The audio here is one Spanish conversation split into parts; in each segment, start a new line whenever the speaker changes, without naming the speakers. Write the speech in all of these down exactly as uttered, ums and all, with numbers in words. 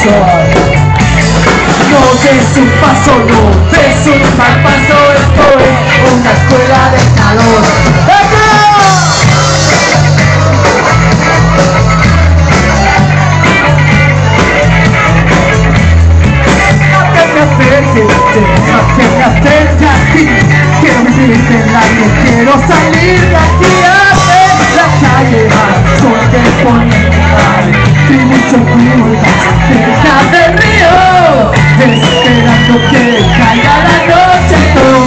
No des un paso, no des un mal paso, esto es una escuela de calor. Que me acerque a ti, quiero vivir en el aire, quiero salir de aquí a ver la calle al sol del poniente y muchos curvas cerca del río, esperando que caiga la noche.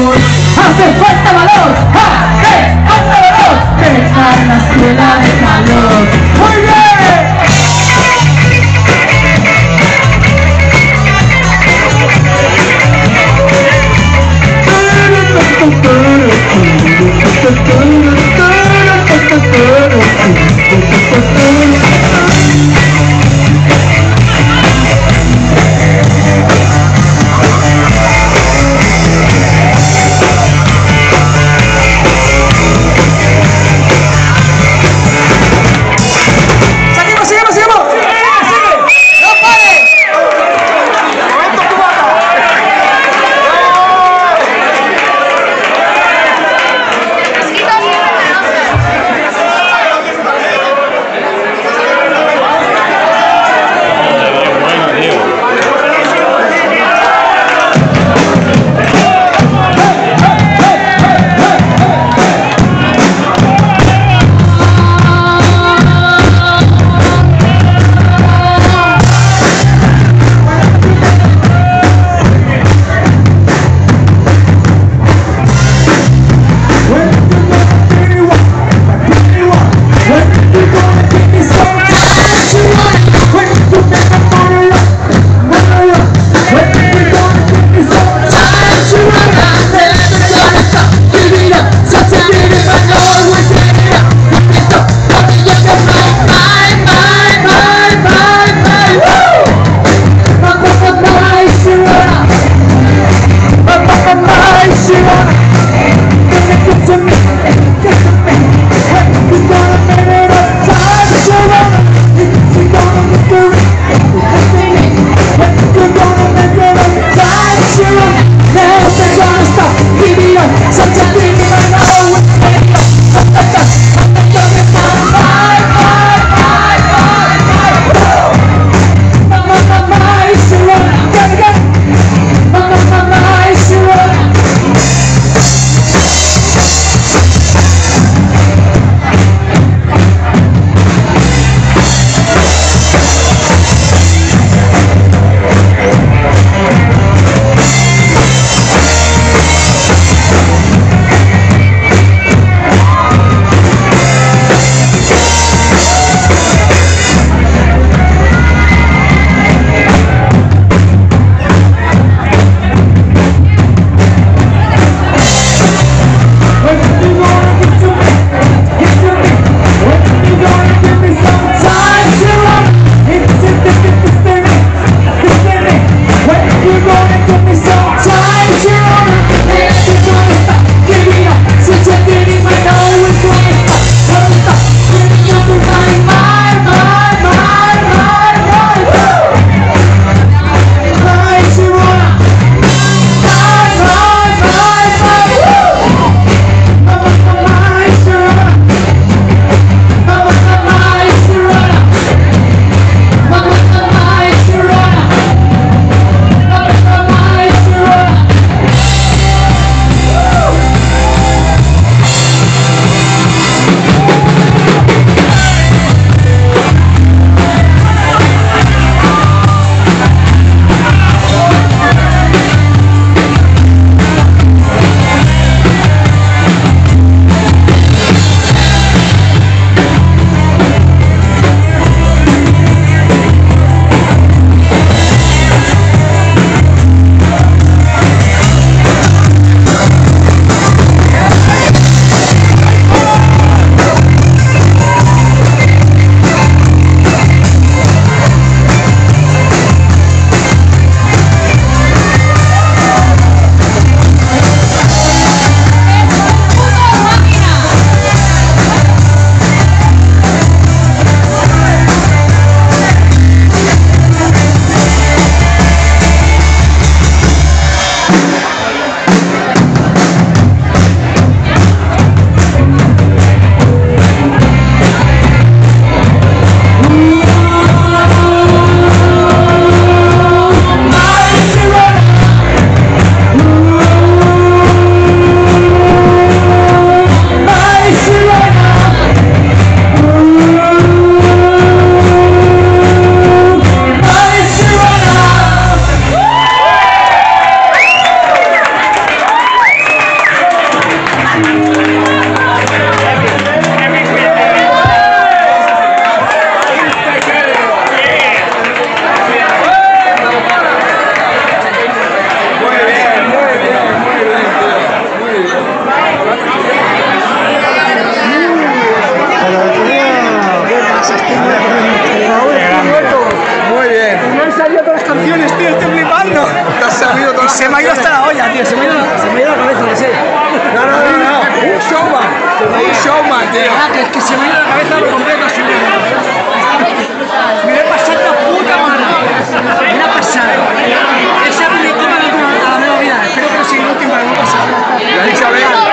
Ah, que, que se me ha ido la cabeza por completo. Me he pasado la puta mano. Me ha pasado. Esa película me ha dado la vida. Espero que no sea la última, no pasa.
¿Le ha dicho a ver?